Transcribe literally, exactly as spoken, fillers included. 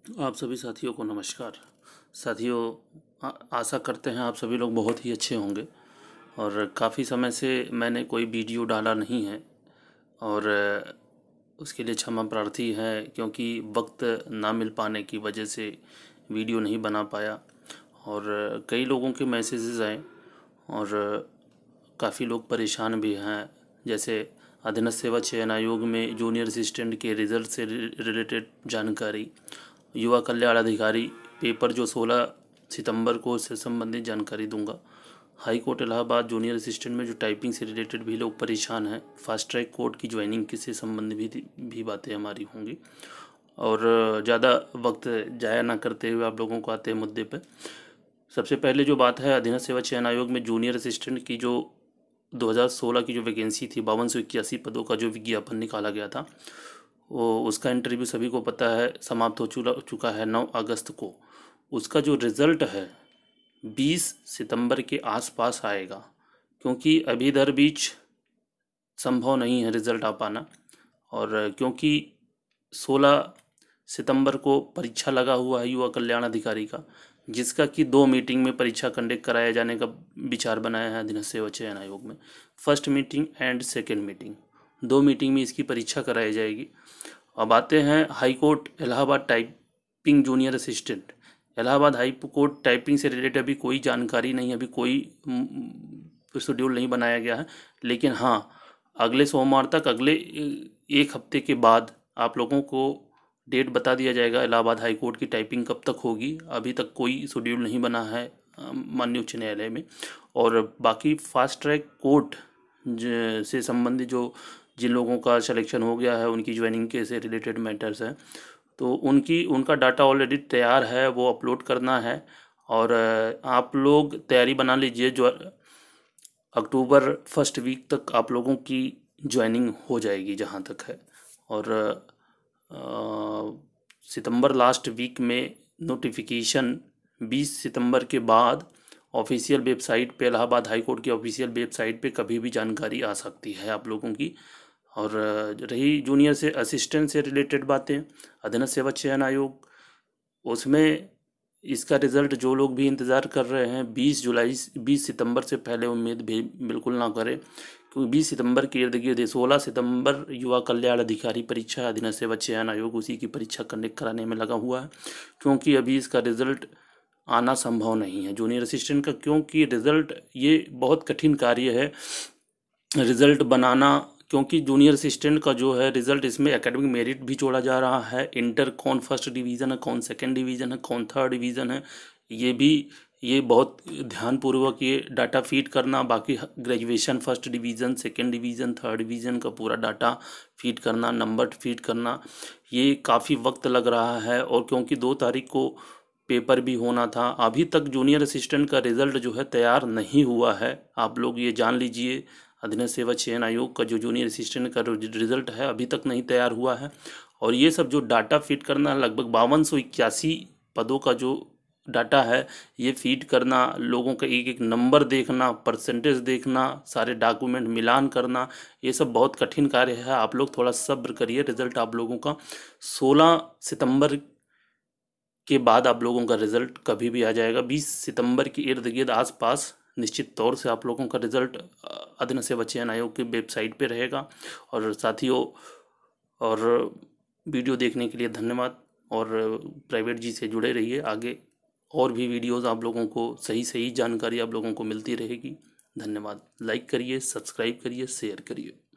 आप सभी साथियों को नमस्कार। साथियों, आ, आशा करते हैं आप सभी लोग बहुत ही अच्छे होंगे। और काफ़ी समय से मैंने कोई वीडियो डाला नहीं है और उसके लिए क्षमा प्रार्थी है, क्योंकि वक्त ना मिल पाने की वजह से वीडियो नहीं बना पाया। और कई लोगों के मैसेजेस आए और काफ़ी लोग परेशान भी हैं। जैसे अधीनस्थ सेवा चयन आयोग में जूनियर असिस्टेंट के रिजल्ट से रिलेटेड जानकारी, युवा कल्याण अधिकारी पेपर जो सोलह सितंबर को से संबंधित जानकारी दूंगा। High court Allahabad junior assistant में जो टाइपिंग से रिलेटेड भी लोग परेशान हैं, फास्ट ट्रैक कोर्ट की ज्वाइनिंग से संबंधित भी भी बातें हमारी होंगी। और ज़्यादा वक्त जाया ना करते हुए आप लोगों को आते हैं मुद्दे पर। सबसे पहले जो बात है, अधीनस्थ सेवा चयन आयोग में जूनियर असिस्टेंट की जो दो हज़ार सोलह की जो वैकेंसी थी, बावन सौ इक्यासी पदों का जो विज्ञापन निकाला गया था, वो उसका इंटरव्यू सभी को पता है समाप्त हो चुका चुका है नौ अगस्त को। उसका जो रिज़ल्ट है बीस सितंबर के आसपास आएगा, क्योंकि अभी इधर बीच संभव नहीं है रिज़ल्ट आ पाना। और क्योंकि सोलह सितंबर को परीक्षा लगा हुआ है युवा कल्याण अधिकारी का, जिसका कि दो मीटिंग में परीक्षा कंडक्ट कराया जाने का विचार बनाया है अधीनस्थ सेवा चयन आयोग में। First meeting and second meeting, दो मीटिंग में इसकी परीक्षा कराई जाएगी। अब आते हैं high court Allahabad typing junior assistant. Allahabad high court typing से रिलेटेड अभी कोई जानकारी नहीं, अभी कोई शेड्यूल नहीं बनाया गया है। लेकिन हाँ, अगले सोमवार तक, अगले एक हफ्ते के बाद आप लोगों को डेट बता दिया जाएगा इलाहाबाद हाई कोर्ट की टाइपिंग कब तक होगी। अभी तक कोई शेड्यूल नहीं बना है माननीय उच्च न्यायालय में। और बाकी फास्ट ट्रैक कोर्ट से संबंधित जो जिन लोगों का सिलेक्शन हो गया है, उनकी ज्वाइनिंग के से रिलेटेड मैटर्स हैं, तो उनकी उनका डाटा ऑलरेडी तैयार है, वो अपलोड करना है। और आप लोग तैयारी बना लीजिए, जो अक्टूबर फर्स्ट वीक तक आप लोगों की ज्वाइनिंग हो जाएगी जहाँ तक है। और सितंबर लास्ट वीक में नोटिफिकेशन बीस सितंबर के बाद ऑफिशियल वेबसाइट पे, इलाहाबाद हाई कोर्ट की ऑफिशियल वेबसाइट पे कभी भी जानकारी आ सकती है आप लोगों की। और रही जूनियर से असिस्टेंट से रिलेटेड बातें, अधीनस्थ सेवा चयन आयोग, उसमें इसका रिज़ल्ट जो लोग भी इंतज़ार कर रहे हैं बीस जुलाई बीस सितंबर से पहले उम्मीद भी बिल्कुल ना करें, क्योंकि बीस सितंबर के इर्द गिर्द सोलह सितंबर युवा कल्याण अधिकारी परीक्षा अधीनस्थ सेवा चयन आयोग उसी की परीक्षा कंडक्ट कराने में लगा हुआ है। क्योंकि अभी इसका रिज़ल्ट आना संभव नहीं है जूनियर असिस्टेंट का, क्योंकि रिज़ल्ट ये बहुत कठिन कार्य है रिज़ल्ट बनाना। क्योंकि जूनियर असिस्टेंट का जो है रिज़ल्ट, इसमें एकेडमिक मेरिट भी जोड़ा जा रहा है। इंटर कौन फर्स्ट डिवीज़न है, कौन सेकंड डिवीज़न है, कौन थर्ड डिवीज़न है, ये भी ये बहुत ध्यानपूर्वक ये डाटा फीड करना। बाकी graduation first division, second division, third division का पूरा डाटा फीड करना, नंबर फीड करना, ये काफ़ी वक्त लग रहा है। और क्योंकि दो तारीख को पेपर भी होना था, अभी तक जूनियर असिस्टेंट का रिज़ल्ट जो है तैयार नहीं हुआ है। आप लोग ये जान लीजिए, अधीनस्थ सेवा चयन आयोग का जो जूनियर असिस्टेंट का रिज़ल्ट है अभी तक नहीं तैयार हुआ है। और ये सब जो डाटा फीड करना, लगभग बावन सौ इक्यासी पदों का जो डाटा है, ये फीड करना, लोगों का एक एक नंबर देखना, परसेंटेज देखना, सारे डॉक्यूमेंट मिलान करना, ये सब बहुत कठिन कार्य है। आप लोग थोड़ा सब्र करिए, रिज़ल्ट आप लोगों का सोलह सितंबर के बाद आप लोगों का रिज़ल्ट कभी भी आ जाएगा। बीस सितंबर के इर्द गिर्द आसपास निश्चित तौर से आप लोगों का रिज़ल्ट अधीनस्थ सेवा चयन आयोग की वेबसाइट पे रहेगा। और साथियों, और वीडियो देखने के लिए धन्यवाद। और प्राइवेट जी से जुड़े रहिए, आगे और भी वीडियोस आप लोगों को सही सही जानकारी आप लोगों को मिलती रहेगी। धन्यवाद। लाइक करिए, सब्सक्राइब करिए, शेयर करिए।